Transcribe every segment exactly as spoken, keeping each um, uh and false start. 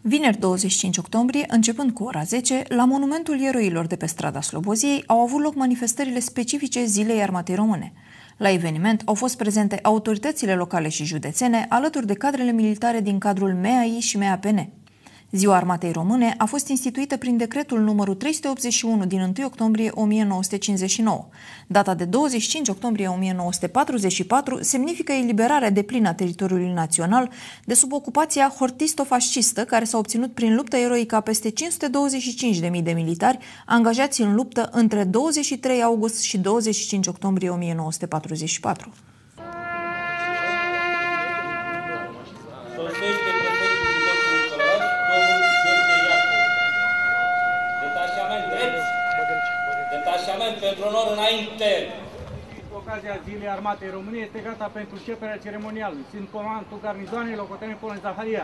Vineri douăzeci și cinci octombrie, începând cu ora zece, la monumentul eroilor de pe strada Sloboziei au avut loc manifestările specifice Zilei Armatei Române. La eveniment au fost prezente autoritățile locale și județene, alături de cadrele militare din cadrul M A I și M A P N. Ziua Armatei Române a fost instituită prin decretul numărul trei sute optzeci și unu din întâi octombrie o mie nouă sute cincizeci și nouă. Data de douăzeci și cinci octombrie o mie nouă sute patruzeci și patru semnifică eliberarea deplină a teritoriului național de sub ocupația hortisto-fascistă, care s-a obținut prin luptă eroică a peste cinci sute douăzeci și cinci de mii de militari angajați în luptă între douăzeci și trei august și douăzeci și cinci octombrie o mie nouă sute patruzeci și patru. Pentru onor înainte. Cu ocazia Zilei Armatei României este gata pentru începerea ceremonialului. Sunt comandantul garnizoanei locotenent colonel Zaharia.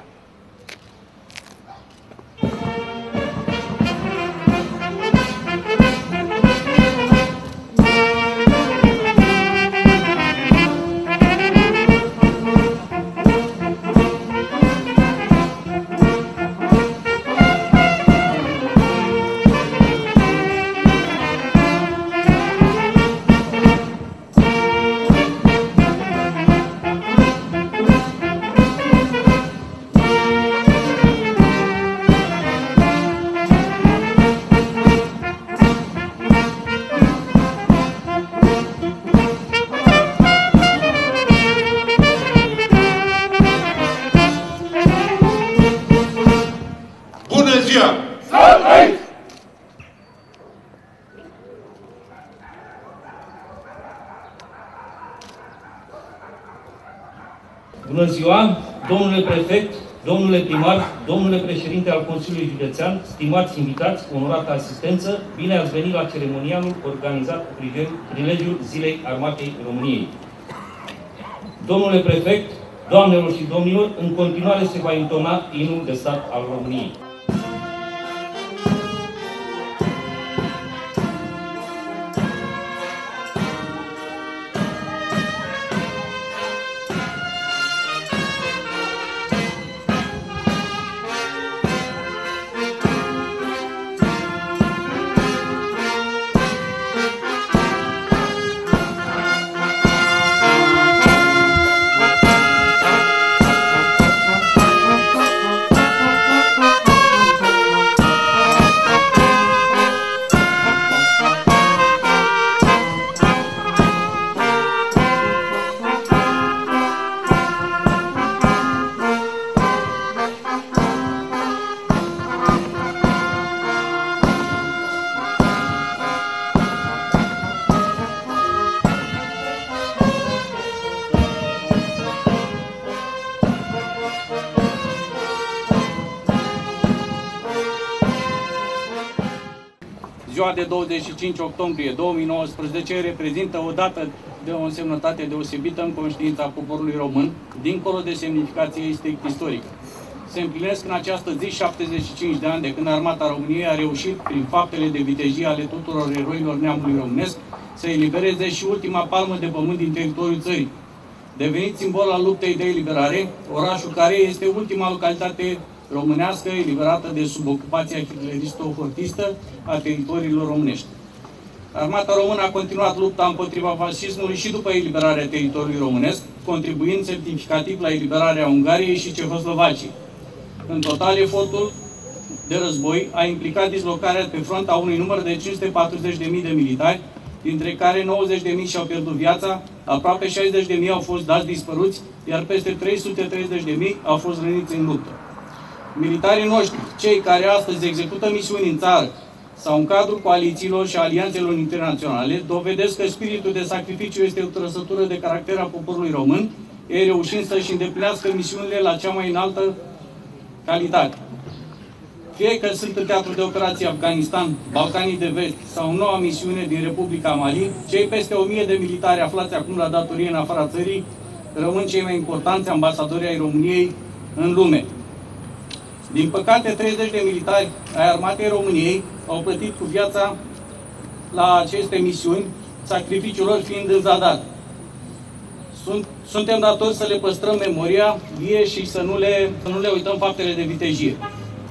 Bună ziua, domnule prefect, domnule primar, domnule președinte al Consiliului Județean, stimați invitați, cu onorată asistență, bine ați venit la ceremonialul organizat cu prilejul Zilei Armatei României. Domnule prefect, doamnelor și domnilor, în continuare se va intona imnul de stat al României. Ziua de douăzeci și cinci octombrie două mii nouăsprezece reprezintă o dată de o însemnătate deosebită în conștiința poporului român, dincolo de semnificație istorică. Se împlinesc în această zi șaptezeci și cinci de ani de când Armata României a reușit, prin faptele de vitejie ale tuturor eroilor neamului românesc, să elibereze și ultima palmă de pământ din teritoriul țării. Devenit simbol al luptei de eliberare, orașul care este ultima localitate românească eliberată de sub ocupația hitleristo-hortistă a teritoriilor românești. Armata română a continuat lupta împotriva fascismului și după eliberarea teritoriului românesc, contribuind semnificativ la eliberarea Ungariei și Cehoslovaciei. În total, efortul de război a implicat dislocarea pe front a unui număr de cinci sute patruzeci de mii de militari, dintre care nouăzeci de mii și-au pierdut viața, aproape șaizeci de mii au fost dați dispăruți, iar peste trei sute treizeci de mii au fost răniți în luptă. Militarii noștri, cei care astăzi execută misiuni în țară sau în cadrul coalițiilor și alianțelor internaționale, dovedesc că spiritul de sacrificiu este o trăsătură de caracter a poporului român, ei reușind să-și îndeplinească misiunile la cea mai înaltă calitate. Fie că sunt în teatru de operații Afganistan, Balcanii de Vest sau în noua misiune din Republica Mali, cei peste o mie de militari aflați acum la datorie în afara țării rămân cei mai importanți ambasadori ai României în lume. Din păcate, treizeci de militari ai Armatei României au plătit cu viața la aceste misiuni, sacrificiul lor fiind în zadar. Sunt, suntem datori să le păstrăm memoria vie și să nu le, să nu le uităm faptele de vitejie.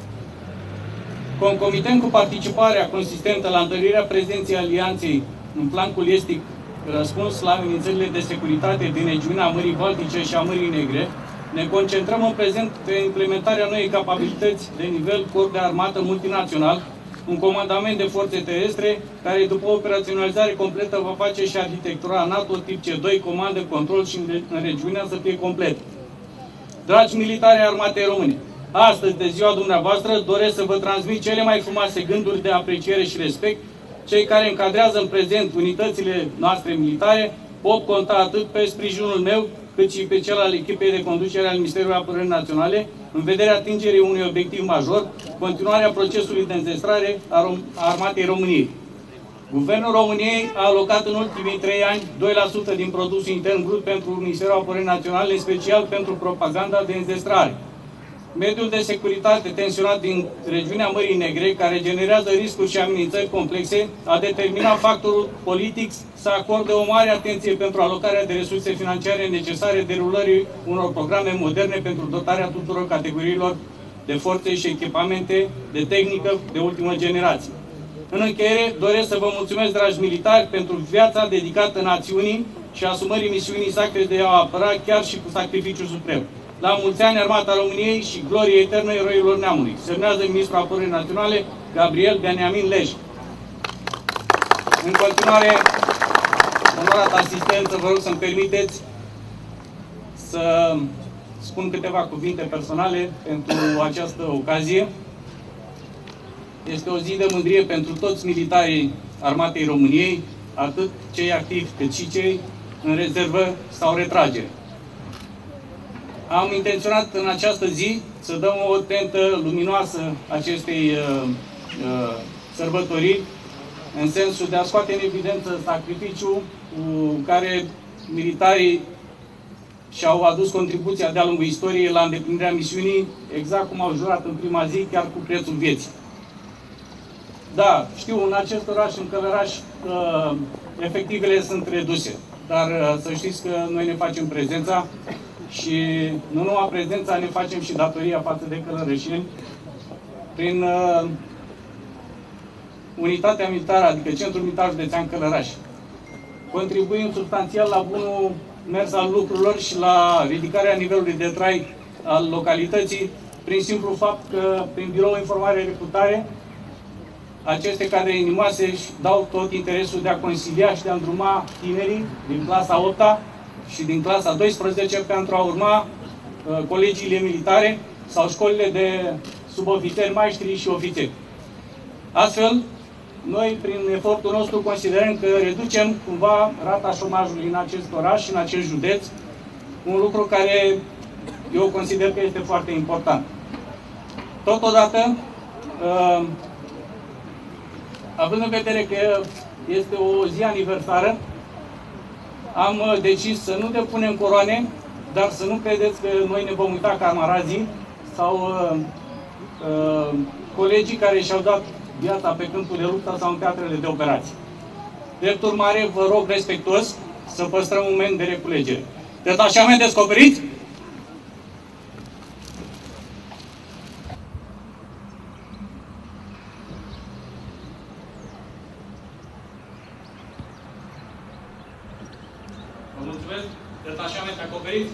Concomitent cu participarea consistentă la întărirea prezenței alianței în flancul estic, răspuns la amenințările de securitate din regiunea Mării Baltice și a Mării Negre, ne concentrăm în prezent pe implementarea noii capabilități de nivel corp de armată multinațional, un comandament de forțe terestre, care după operaționalizare completă va face și arhitectura NATO tip C doi, comandă, control și în regiunea să fie complet. Dragi militari ai Armatei Române, astăzi, de ziua dumneavoastră, doresc să vă transmit cele mai frumoase gânduri de apreciere și respect. Cei care încadrează în prezent unitățile noastre militare pot conta atât pe sprijinul meu, cât și pe cel al echipei de conducere al Ministerului Apărării Naționale, în vederea atingerii unui obiectiv major, continuarea procesului de înzestrare a Armatei României. Guvernul României a alocat în ultimii trei ani doi la sută din produsul intern brut pentru Ministerul Apărării Naționale, în special pentru propaganda de înzestrare. Mediul de securitate tensionat din regiunea Mării Negre, care generează riscuri și amenințări complexe, a determinat factorul politic să acorde o mare atenție pentru alocarea de resurse financiare necesare derulării unor programe moderne pentru dotarea tuturor categoriilor de forțe și echipamente de tehnică de ultimă generație. În încheiere, doresc să vă mulțumesc, dragi militari, pentru viața dedicată națiunii și asumării misiunii sacre de a o apăra chiar și cu sacrificiu suprem. La mulți ani, Armata României și glorie eternă eroilor neamului. Semnează Ministrul Apărării Naționale, Gabriel Beniamin Lej. În continuare, onorată asistență, vă rog să-mi permiteți să spun câteva cuvinte personale pentru această ocazie. Este o zi de mândrie pentru toți militarii Armatei României, atât cei activi cât și cei în rezervă sau retragere. Am intenționat în această zi să dăm o tentă luminoasă acestei uh, uh, sărbătoriri, în sensul de a scoate în evidență sacrificiul cu care militarii și-au adus contribuția de-a lungul istoriei la îndeplinirea misiunii, exact cum au jurat în prima zi, chiar cu prețul vieții. Da, știu, în acest oraș, în Călăraș, uh, efectivele sunt reduse, dar uh, să știți că noi ne facem prezența și nu numai prezența, ne facem și datoria față de călărășeni prin uh, unitatea militară, adică Centrul Militar Județean Călăraș. Contribuim substanțial la bunul mers al lucrurilor și la ridicarea nivelului de trai al localității, prin simplu fapt că, prin Biroul Informare Reputare, aceste cadre inimoase își dau tot interesul de a consilia și de a îndruma tinerii din clasa a opta și din clasa a douăsprezecea pentru a urma uh, colegiile militare sau școlile de subofițeri, maestri și ofițeri. Astfel, noi, prin efortul nostru, considerăm că reducem cumva rata șomajului în acest oraș și în acest județ, un lucru care eu consider că este foarte important. Totodată, uh, având în vedere că este o zi aniversară, am decis să nu depunem coroane, dar să nu credeți că noi ne vom uita camarazii sau uh, uh, colegii care și-au dat viața pe câmpul de luptă sau în teatrele de operații. Drept urmare, vă rog respectuos să păstrăm un moment de reculegere. Detașament descoperit! Vă mulțumesc. Detașament acoperit.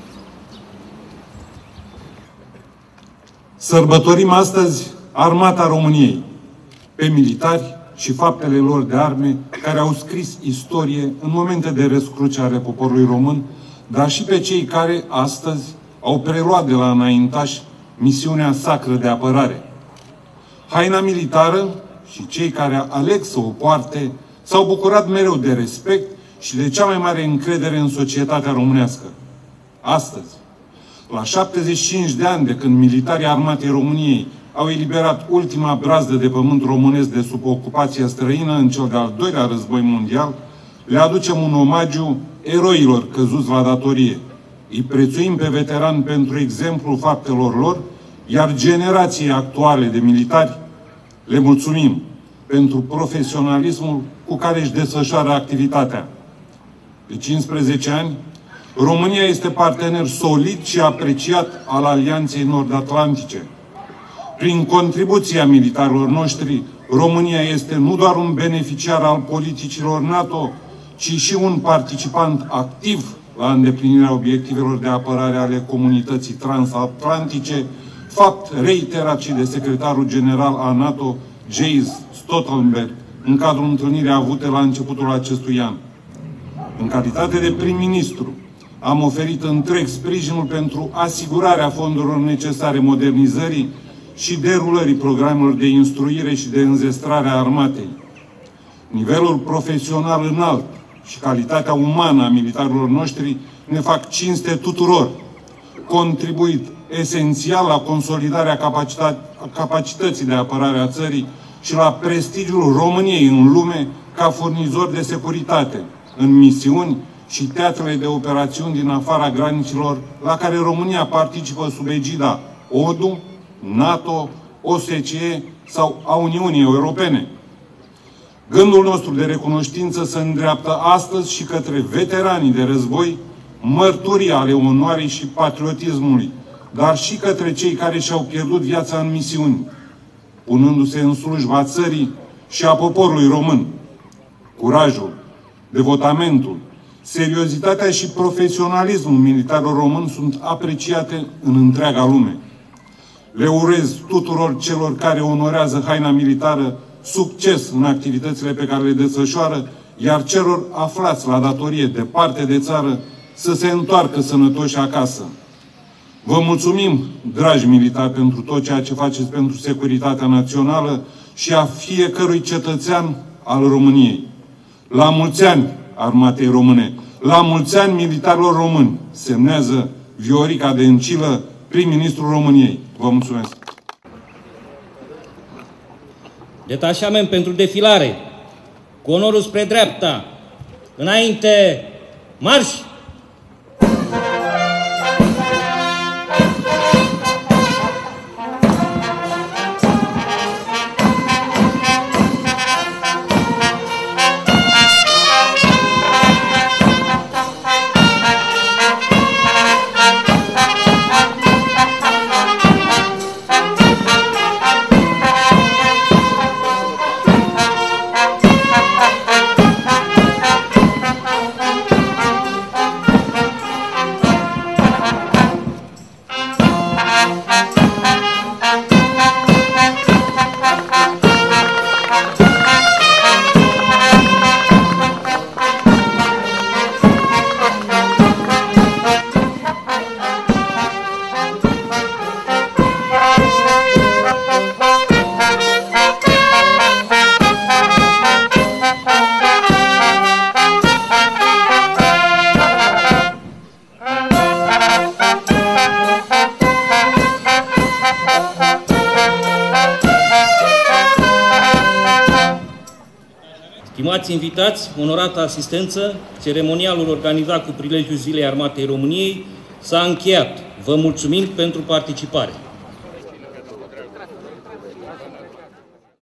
Sărbătorim astăzi Armata României, pe militari și faptele lor de arme care au scris istorie în momente de răscruce ale poporului român, dar și pe cei care astăzi au preluat de la înaintași misiunea sacră de apărare. Haina militară și cei care aleg să o poarte s-au bucurat mereu de respect și de cea mai mare încredere în societatea românească. Astăzi, la șaptezeci și cinci de ani de când militarii Armatei României au eliberat ultima brazdă de pământ românesc de sub ocupație străină în cel de-al doilea război mondial, le aducem un omagiu eroilor căzuți la datorie. Îi prețuim pe veterani pentru exemplu faptelor lor, iar generației actuale de militari le mulțumim pentru profesionalismul cu care își desfășoară activitatea. De cincisprezece ani, România este partener solid și apreciat al Alianței Nord-Atlantice. Prin contribuția militarilor noștri, România este nu doar un beneficiar al politicilor NATO, ci și un participant activ la îndeplinirea obiectivelor de apărare ale comunității transatlantice, fapt reiterat și de secretarul general al NATO, Jens Stoltenberg, în cadrul întâlnirii avute la începutul acestui an. În calitate de prim-ministru, am oferit întreg sprijinul pentru asigurarea fondurilor necesare modernizării și derulării programelor de instruire și de înzestrare a armatei. Nivelul profesional înalt și calitatea umană a militarilor noștri ne fac cinste tuturor, contribuit esențial la consolidarea capacității de apărare a țării și la prestigiul României în lume ca furnizor de securitate în misiuni și teatrele de operațiuni din afara granicilor la care România participă sub egida O D U, NATO, O S C E sau a Uniunii Europene. Gândul nostru de recunoștință se îndreaptă astăzi și către veteranii de război, mărturii ale onoarei și patriotismului, dar și către cei care și-au pierdut viața în misiuni, punându-se în slujba țării și a poporului român. Curajul, devotamentul, seriozitatea și profesionalismul militarilor români sunt apreciate în întreaga lume. Le urez tuturor celor care onorează haina militară succes în activitățile pe care le desfășoară, iar celor aflați la datorie departe de țară să se întoarcă sănătoși acasă. Vă mulțumim, dragi militari, pentru tot ceea ce faceți pentru securitatea națională și a fiecărui cetățean al României. La mulți ani Armatei Române, la mulți ani militarilor români, semnează Viorica Dăncilă, prim-ministrul României. Vă mulțumesc! Detașament pentru defilare. Cu onorul spre dreapta. Înainte, marș! Stimați invitați, onorată asistență, ceremonialul organizat cu prilejul Zilei Armatei României s-a încheiat. Vă mulțumim pentru participare.